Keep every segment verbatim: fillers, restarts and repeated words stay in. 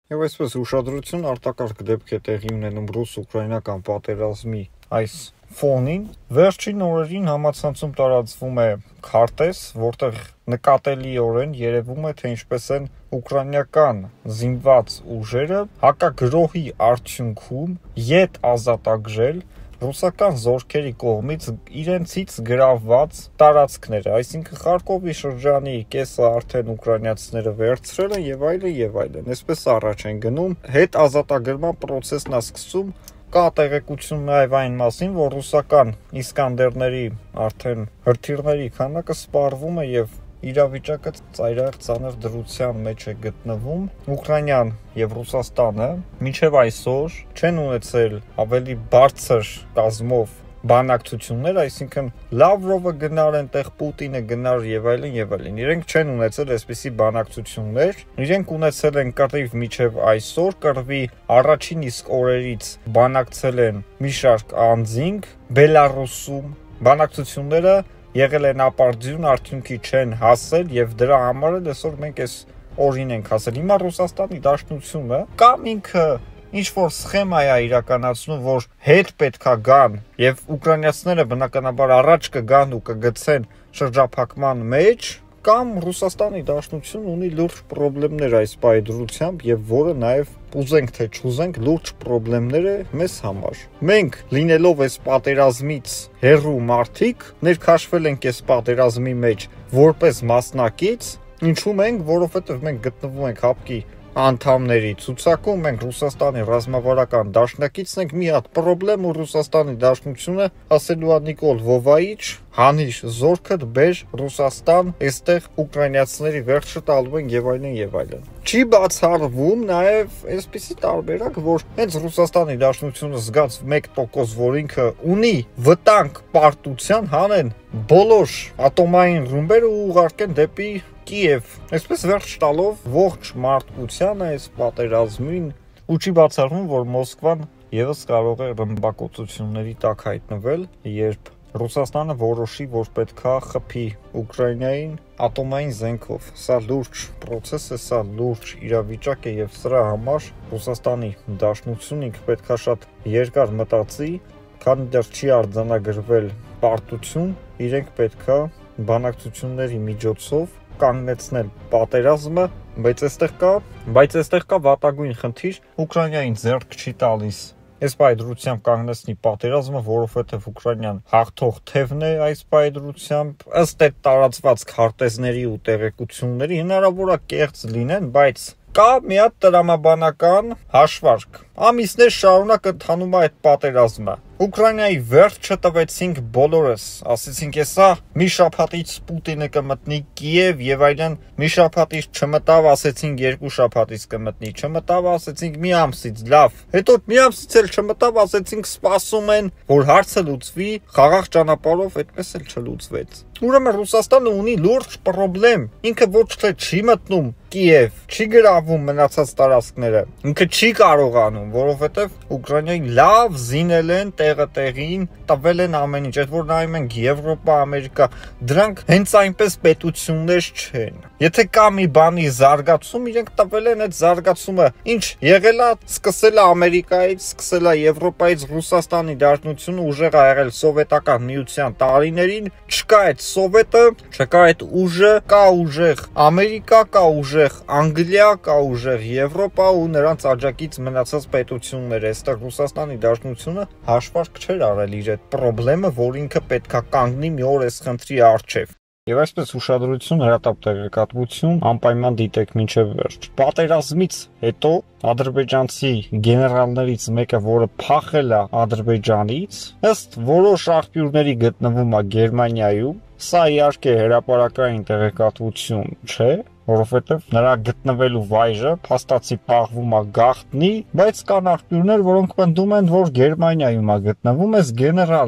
Եվ այսպես ուշադրություն արտակարգ դեպք է տեղի ունենում ռուս-ուկրաինական պատերազմի այս ֆոնին։ Վերջին օրերին համացանցում տարածվում է քարտեզ, որտեղ նկատելիորեն երևում է, թե ինչպես են ուկրաինական զինված ուժերը հակագրոհի արդյունքում ետ ազատագրել ռուսական զորքերի կողմից իրենցից գրավված տարածքները, այսինքն Խարկովի շրջանի կեսը արդեն ուկրաինացիները վերցրել են եւ այլն եւ այլն։ Այսպես առաջ են գնում, հետ ազատագրման process-ն է սկսում, կա տեղեկություն նաեւ այն մասին, որ ռուսական իսկանդերների արդեն հրթիռների քանակը սպառվում է եւ իրավիճակը ծայրահեղ ծանր դրության մեջ է գտնվում։ Ուկրաինան եւ Ռուսաստանը մինչեւ այսօր չեն ունեցել ավելի բարձր կազմով բանակցություններ, այսինքն Լավրովը գնար այնտեղ, Պուտինը գնար եւ այլն եւ այլն։ Իրենք չեն ունեցել այսպիսի բանակցություններ, իրենք ունեցել են կռիվ մինչեւ այսօր, կռվի առաջին իսկ օրերից բանակցել են մի շարք անձինք Բելարուսում, բանակցությունները եղել են ապարդյուն, արդյունքի չեն հասել եւ դրա համար էլ այսօր մենք այս օրին ենք հասել։ Հիմա Ռուսաստանի Դաշնությունը կամ ինքը ինչ որ սխեմա է իրականացնում, որ հետ պետքա գան եւ ուկրաինացիները բնականաբար առաջ կգան ու կգցեն շրջափակման մեջ, կամ Ռուսաստանի Դաշնությունն ունի լուրջ խնդիրներ այս պայդրությամբ եւ որը նաեւ ուզենք թե չուզենք լուրջ խնդիրներ է մեզ համար։ Մենք լինելով այս պատերազմից հեռու մարդիկ ներքաշվել ենք այս պատերազմի մեջ որպես մասնակից, ինչու մենք, որովհետեւ մենք գտնվում ենք հապկի անդամների ցուցակում, մենք Ռուսաստանի ռազմավարական դաշնակիցն ենք, մի հատ խնդրեմ ու Ռուսաստանի Դաշնությունը ասելու է Նիկոլ Վովայիչ, հանիր զորքդ բեր Ռուսաստան, այստեղ ուկրաինացիների վերջը տալու են եւ այլն եւ այլն։ Չի բացառվում նաեւ այսպիսի տարբերակ, որ հենց Ռուսաստանի Դաշնությունը զգաց մեկ տոկոս, որ ինքը ունի վտանգ պարտության հանեն բոլոր ատոմային ռումբերը ու ուղարկեն դեպի Կիև, այսպես վերջ տալով ողջ մարդկությանը այս պատերազմին, ու չի բացառվում, որ Մոսկվան եւս կարող է ռմբակոծությունների տակ հայտնվել, երբ Ռուսաստանը որոշի, որ պետքա խփի Ուկրաինային ատոմային զենքով։ Սա լուրջ process է, սա լուրջ իրավիճակ է եւ սրա համար Ռուսաստանի Դաշնությունն ինքը պետքա շատ երկար մտածի, քանի դեռ չի արձանագրվել պարտություն, իրենք պետքա բանակցությունների միջոցով կանգնեցնել պատերազմը, բայց այստեղ կա, բայց այստեղ կա վատագույն խնդիր, Ուկրաինային ձեռք չի տալիս այս պայդրությամբ կանգնեցնի պատերազմը, որովհետև Ուկրաինան հաղթող թևն է այս պայդրությամբ, ըստ այդ տարածված քարտեզների ու տեղեկությունների հնարավոր է կեղծ լինեն, բայց կա մի հատ տրամաբանական հաշվարկ։ Ամիսներ շարունակ ընթանում է այդ պատերազմը։ Ուկրաինայի վերջը տվեցինք բոլորս, ասեցինք էսա մի շաբաթից Պուտինը կմտնի Կիև եւ այլն, մի շաբաթից չմտավ, ասեցինք երկու շաբաթից կմտնի, չմտավ, ասեցինք մի ամսից, լավ։ Հետո մի ամսից էլ չմտավ, ասեցինք սպասում են, որ հարցը լուծվի, խաղաղ ճանապարհով, այդպես էլ չլուծվեց։ Ուրեմն Ռուսաստանը ունի լուրջ խնդրեմ, ինքը ոչ թե չի մտնում Կիև, չի գրավում մնացած տարածքները, ինքը չի կարողանում, որովհետեւ Ուկրաինային լավ զինել են տեղը տեղին, տվել են ամեն ինչ, այդ որ նայում ենք Եվրոպա, Ամերիկա, դրանք հենց այնպես պետություններ չեն։ Եթե կա մի բանի զարգացում, իրենք տվել են այդ զարգացումը, ինչ եղել է, սկսել է Ամերիկայից, սկսել է Եվրոպայից, Ռուսաստանի Դաշնությունը ուժեղ ա եղել սովետական միության տարիներին, չկա այդ սովետը, չկա այդ ուժը, կա ուժեղ Ամերիկա, կա ուժեղ Անգլիա, կա ուժեղ Եվրոպա ու նրանց աջակից մնացած պետություններ, այստեղ Ռուսաստանի Դաշնությունը հաշվարկ չէր արել իր այդ խնդրեմը, որ ինքը պետքա կանգնի մի օր այս խնդրի առջև։ Եվ այսպես ուշադրություն, հրատապ տեղեկատվություն, անպայման դիտեք մինչև վերջ։ Պատերազմից հետո ադրբեջանցի գեներալներից մեկը, որը փախել է Ադրբեջանից, ըստ որոշ աղբյուրների գտնվում է Գերմանիայում, սա իհարկե հրապարակային տեղեկատվություն չէ, որովհետև նրա գտնվելու վայրը փաստացի փախվում է գաղտնի, բայց կան աղբյուրներ, որոնք պնդում են, որ Գերմանիայում է գտնվում այս գեներալը,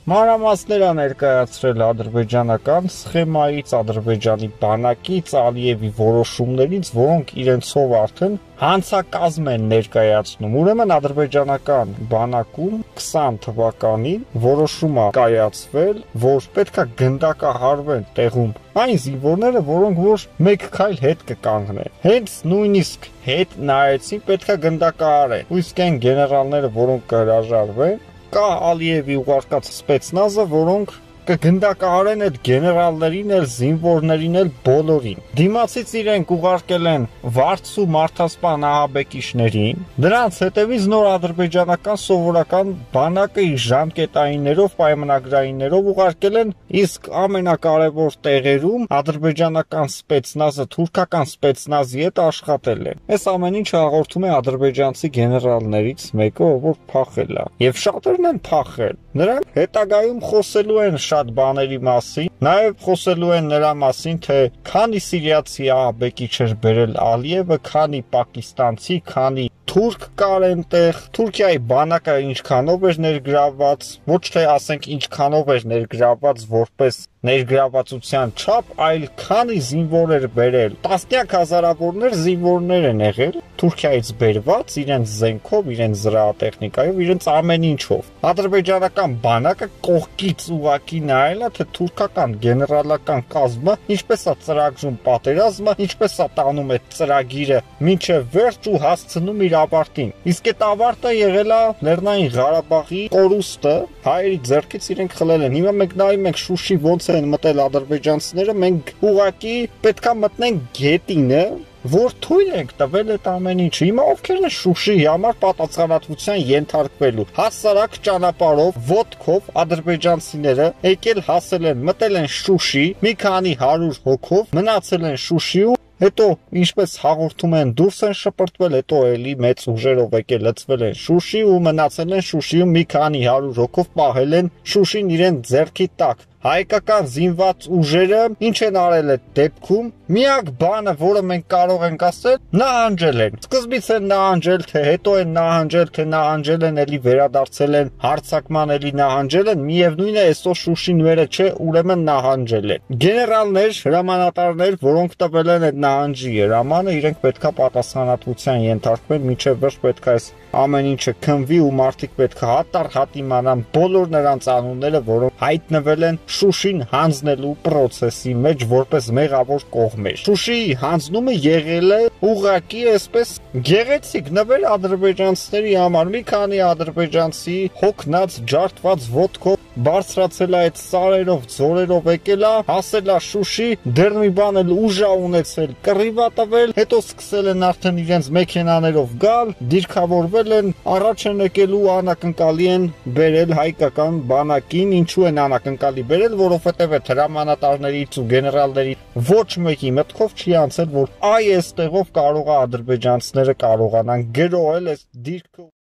Մանրամասները ներկայացրել ադրբեջանական սխեմայից, ադրբեջանի բանակից, Ալիևի որոշումներից, որոնք իրենցով արդեն հանցակազմ են ներկայացնում։ Ուրեմն ադրբեջանական բանակում քսան թվականին որոշում է կայացվել, որ պետքա գնդակահարվեն տեղում այն զինվորները, որոնք որ մեկ քայլ հետ կկանգնեն։ Հենց նույնիսկ հետ նայեցին, պետքա գնդակահարեն։ Իսկ այն գեներալները, որոնք կհրաժարվեն, կա Ալիևի ուղարկած սպեցնազը, որոնք կգնդակահարեն այդ գեներալներին էլ, զինվորներին էլ, բոլորին։ Դիմացից իրենք ուղարկել են վարձու մարդասպան ահաբեկիչներին, դրանց հետևից նոր ադրբեջանական սովորական բանակը իր ժամկետայիններով, պայմանագրայիններով ուղարկել են, իսկ ամենակարևոր տեղերում ադրբեջանական սպեցնազը թուրքական սպեցնազի հետ աշխատել են։ Այս ամեն ինչը հաղորդում է ադրբեջանցի գեներալներից մեկը, որ փախել է, եւ շատերն են փախել։ Նրանք հետագայում խոսելու են շատ բաների մասին, նաև խոսելու են նրա մասին, թե քանի սիրիացի ահաբեկիչ էր բերել Ալիևը, քանի պակիստանցի, քանի թուրք կար այնտեղ, Թուրքիայի բանակը ինչքանով էր ներգրավված, ոչ թե ասենք ինչքանով էր ներգրավված որպես ներգրավվածության չափ, այլ քանի զինվոր էր բերել։ Տասնյակ հազարավորներ զինվորներ են եղել Թուրքիայից բերված, իրենց զենքով, իրենց զրահատեխնիկայով, իրենց ամեն ինչով։ Ադրբեջանական բանակը կողքից ուղակի նայել է, թե թուրքական գեներալական կազմը ինչպես է ծրագրում պատերազմը, ինչպես է տանում այդ ծրագիրը մինչև վերջ ու հասցնում իր ավարտին։ Իսկ այդ ավարտը եղել է Լեռնային Ղարաբաղի կորուստը, հայերի ձեռքից իրենք խլել են։ Հիմա մենք նայում ենք Շուշի ոնց են մտել ադրբեջանցիները, մենք ուղակի պետքա մտնենք գետինը, որ թույլ ենք տվել այդ ամեն ինչը։ Հիմա ովքեր են Շուշիի համար պատասխանատվության ենթարկվելու։ Հասարակ ճանապարհով, ոտքով ադրբեջանցիները եկել հասել են, մտել են Շուշի, մի քանի հարյուր հոգով, մնացել են Շուշիում, հետո ինչպես հաղորդում են դուրս են շպրտվել, հետո էլի մեծ ուժերով եկել լցվել են Շուշի ու մնացել են Շուշիում մի քանի հարյուր հոգով պահել են Շուշին իրենց ձեռքի տակ։ Հայկական զինված ուժերը ինչ են արել այդ դեպքում, միակ բանը, որը մենք կարող ենք ասել, նահանջել են։ Սկզբից են նահանջել, թե հետո են նահանջել, թե նահանջել են, էլի վերադարձել են, հարձակման էլի նահանջել են, միևնույն է այսօր Շուշին վերը չէ, ուրեմն նահանջել են։ Գեներալներ, հրամանատարներ, որոնք տվել են այդ նահանջի հրամանը, իրենք պետքա պատասխանատվության ենթարկվեն, մինչև վերջ պետքա այս ամեն ինչը քնվի ու մարդիկ պետքա հատառ-հատ իմանան բոլոր նրանց անունները, որոնք հայտնվել են Շուշին հանձնելու process-ի մեջ որպես մեղավոր կողմեր։ Շուշիի հանձնումը եղել է ուղղակի այսպես գեղեցիկ նվեր ադրբեջանցիների համար։ Մի քանի ադրբեջանցի հոգնած, ջարդված ոտքով բարձրացել է այդ սարերով, ձորերով եկել է, հասել է Շուշի, դեռ մի բան էլ ուժ է ունեցել, կռիվ է տվել, հետո սկսել են արդեն իրենց մեքենաներով գալ, դիրքավորվել են, առաջ են եկել ու անակնկալի են բերել հայկական բանակին։ Ինչու են անակնկալի բերել, որովհետև այդ հրամանատարներից ու գեներալների ոչ մեկի մտքով չի անցել, որ այ այստեղով կարող է ադրբեջանցիները կարողանան գրոհել այս դիրքը։